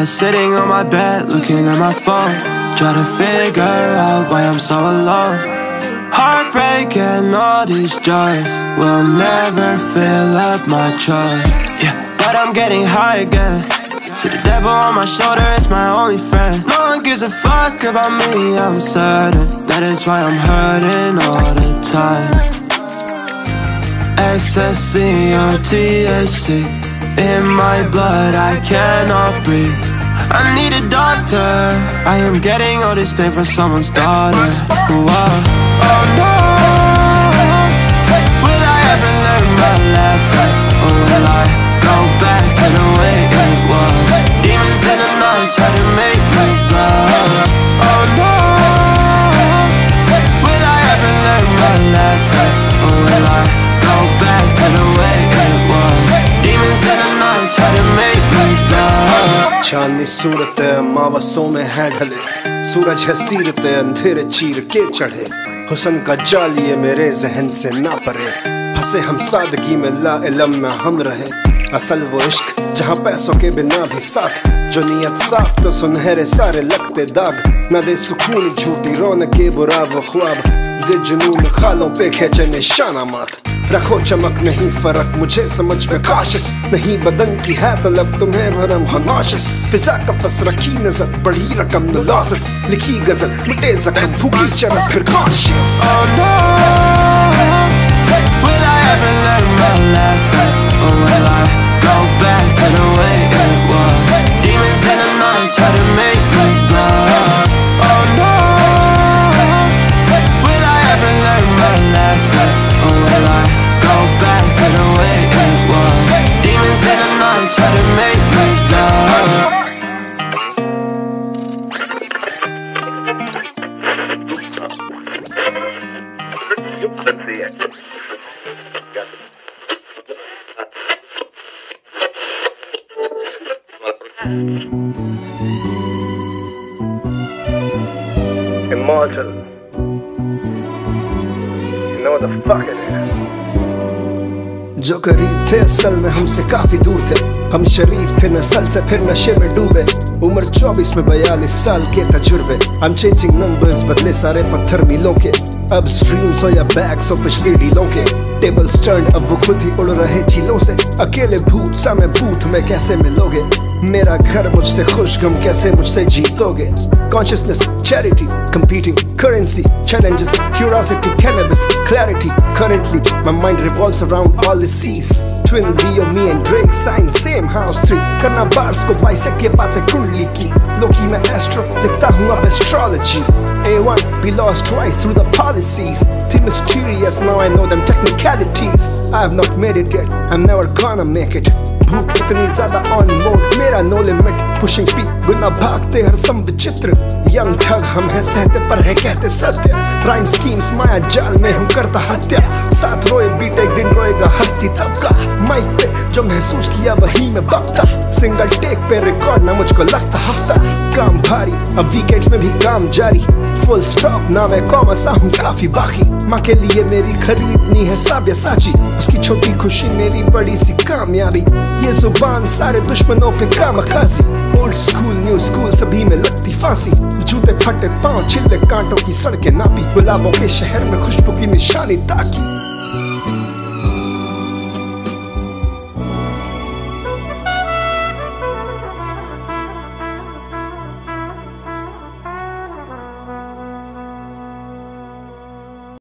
was sitting on my bed looking at my phone, trying to figure out why I'm so alone. Heartbreak and all these drugs will never fill up my trunk. Yeah, but I'm getting high again. See the devil on my shoulder is my only friend. No one gives a fuck about me, I'm certain. That is why I'm hurting all the time. Ecstasy or THC in my blood, I cannot breathe. I need a doctor. I am getting all this pain from someone's daughter. Whoa. Oh no, will I ever learn my lesson? Or will I go back to the way it was? Demons in the night try to make me blow. Oh no, will I ever learn my lesson? Or will I go back to the way it was? Demons in the night try to make me blow. चांदनी सूरत है मावसों में है ढले, सूरज है सीरत है अंधेरे चीर के चढ़े। हुस्न का जाल ये मेरे जहन से ना परे, फंसे हम सादगी में ला इलम में हम रहे। असल वो इश्क जहाँ पैसों के बिना भी साथ, जो नियत साफ तो सुनहरे सारे लगते दाग। न दे सुकून झूठी रौनक के बुरा वो ख्वाब, दे जुनून खालों पे खींचे निशाना मात। रखो चमक नहीं फर्क मुझे समझ में काशिश, नहीं बदन की है तलब तुम्हें भरम हनाशिस। फिजा का फस रखी नजर बड़ी रकम न लॉसेस, लिखी गजल मिटे जख्म भूखी चरस फिर Kashish. Oh no, will I ever learn my lesson? Or will I go back to the way it was? Demons in the night try to make me blow. Oh no, will I ever learn my lesson? Or will I go back to the way it was? Demons in the night try to make me blow. Immortal, you know what the fuck it is. जो करीब थे असल में हमसे काफी दूर थे, हम शरीफ थे नस्ल से फिर नशे में डूबे। उम्र 24 में 42 साल के तजुर्बे। I'm changing numbers, बदले सारे पत्थर मीलों के। अब स्ट्रीम्स हो या बैग्स हो पिछली डीलों के। टेबल्स टर्न अब वो खुद ही उड़ रहे झीलों से। अकेले भूत सा मैं भूत में कैसे मिलोगे? मेरा घर मुझसे खुश गम कैसे मुझसे जीतोगे? Consciousness, charity, competing, currency, challenges, curiosity, cannabis, clarity. Currently, my mind revolves around all the seas. Twin Leo, me and Drake sign same house 3. करना बार्स को bisect ये बातें कुंडली की। लोकी में astro, लिखता हूँ अब astrology. A1, we lost twice through the policies. They're mysterious, now I know them technicalities. I have not made it yet, I'm never gonna make it. भूख इतनी ज्यादा on mode, मेरा no limit. Pushing peak, गुना भागते हर सम विचित्र। Young ठग हम हैं सहते पर है कहते सत्य। प्राइम स्कीम्स माया जाल में हूँ करता हत्या। साथ रोए बीट एक दिन रोएगा हस्ती तबका। माइक पे जो महसूस किया वही में बकता। सिंगल टेक पे रिकॉर्ड ना मुझको लगता हफ्ता। काम भारी अब वीकेंड्स में भी काम जारी। फुल स्टॉप ना मैं कॉमसा हूँ काफी बाकी। माँ के लिए मेरी खरीदनी है साबिया साची, उसकी छोटी खुशी मेरी बड़ी सी कामयाबी। ये जुबान सारे दुश्मनों पे कामकाजी। ओल्ड स्कूल न्यू स्कूल सभी में लगती फांसी। जूते फटे पांव छिले कांटों की सड़कें नापी। गुलाबों के शहर में खुशबू की निशानी ताकी।